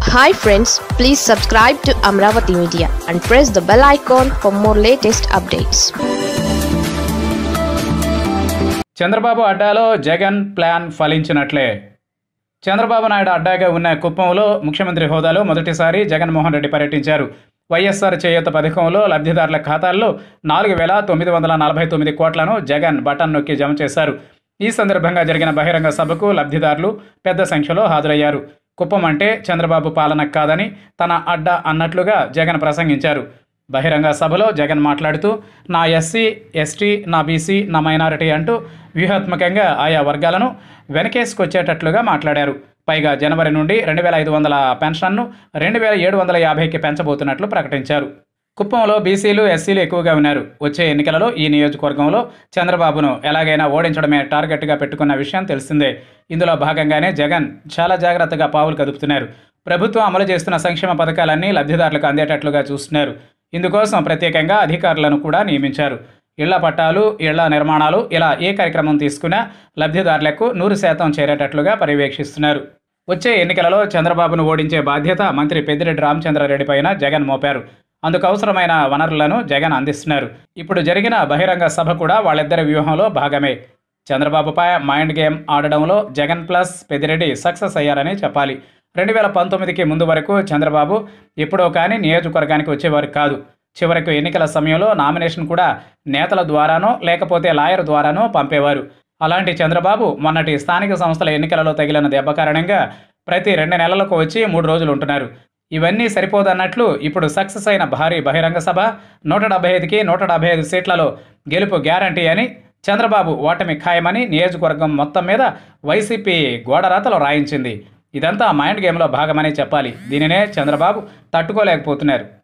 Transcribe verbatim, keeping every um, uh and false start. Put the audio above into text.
Hi friends, please subscribe to Amaravathi Media and press the bell icon for more latest updates. Chandrababu అడ్డాలో Jagan plan ఫలించినట్లే. చంద్రబాబు నాయుడు అడ్డాగా ఉన్న కుప్పంలో ముఖ్యమంత్రి హోదాలో మొదటిసారి జగన్మోహన్ రెడ్డి పర్యటించారు. వైఎస్ఆర్ చేయూత పథకంలో లబ్ధిదారుల ఖాతాల్లో నాలుగు వేల తొమ్మిది వందల నలభై తొమ్మిది కోట్లను జగన్ బటన్ నొక్కి జమ చేశారు. ఈ సందర్భంగా జరిగిన బహిరంగ సభకు లబ్ధిదారులు పెద్ద సంఖ్యలో హాజరయ్యారు. కుప్పం అంటే చంద్రబాబు పాలన కాదని తన అడ్డా అన్నట్లుగా జగన్ ప్రసంగించారు. బహిరంగ సభలో జగన్ మాట్లాడుతూ నా ఎస్సీ, ఎస్టీ, నా బీసీ, నా మైనారిటీ అంటూ వ్యూహాత్మకంగా ఆయా వర్గాలను వెనకేసుకొచ్చేటట్లుగా మాట్లాడారు. పైగా జనవరి నుండి రెండు వేల ఐదు వందల పెన్షన్ను రెండు వేల ఏడు వందల యాభైకి పెంచబోతున్నట్లు ప్రకటించారు. కుప్పంలో బీసీలు, ఎస్సీలు ఎక్కువగా ఉన్నారు. వచ్చే ఎన్నికలలో ఈ నియోజకవర్గంలో చంద్రబాబును ఎలాగైనా ఓడించడమే టార్గెట్గా పెట్టుకున్న విషయం తెలిసిందే. ఇందులో భాగంగానే జగన్ చాలా జాగ్రత్తగా పావులు కదుపుతున్నారు. ప్రభుత్వం అమలు చేస్తున్న సంక్షేమ పథకాలన్నీ లబ్ధిదారులకు అందేటట్లుగా చూస్తున్నారు. ఇందుకోసం ప్రత్యేకంగా అధికారులను కూడా నియమించారు. ఇళ్ల పట్టాలు, ఇళ్ల నిర్మాణాలు ఇలా ఏ కార్యక్రమం తీసుకున్నా లబ్ధిదారులకు నూరు శాతం చేరేటట్లుగా పర్యవేక్షిస్తున్నారు. వచ్చే ఎన్నికలలో చంద్రబాబును ఓడించే బాధ్యత మంత్రి పెద్దిరెడ్డి రామచంద్రారెడ్డి పైన జగన్ మోపారు. అందుకు అవసరమైన వనరులను జగన్ అందిస్తున్నారు. ఇప్పుడు జరిగిన బహిరంగ సభ కూడా వాళ్ళిద్దరి వ్యూహంలో భాగమే. చంద్రబాబుపై మైండ్ గేమ్ ఆడడంలో జగన్ ప్లస్ పెద్దిరెడ్డి సక్సెస్ అయ్యారని చెప్పాలి. రెండు వేల పంతొమ్మిదికి ముందు వరకు చంద్రబాబు ఎప్పుడో కానీ నియోజకవర్గానికి వచ్చేవారు కాదు. చివరకు ఎన్నికల సమయంలో నామినేషన్ కూడా నేతల ద్వారానో లేకపోతే లాయర్ ద్వారానో పంపేవారు. అలాంటి చంద్రబాబు మొన్నటి స్థానిక సంస్థల ఎన్నికలలో తగిలిన దెబ్బ కారణంగా ప్రతి రెండు నెలలకు వచ్చి మూడు రోజులు ఉంటున్నారు. ఇవన్నీ సరిపోదన్నట్లు ఇప్పుడు సక్సెస్ అయిన భారీ బహిరంగ సభ నూట డెబ్బై ఐదుకి నూట డెబ్బై ఐదు సీట్లలో గెలుపు గ్యారంటీ అని, చంద్రబాబు ఓటమి ఖాయమని నియోజకవర్గం మొత్తం మీద వైసీపీ గోడరాతలు రాయించింది. ఇదంతా మైండ్ గేమ్లో భాగమని చెప్పాలి. దీనినే చంద్రబాబు తట్టుకోలేకపోతున్నారు.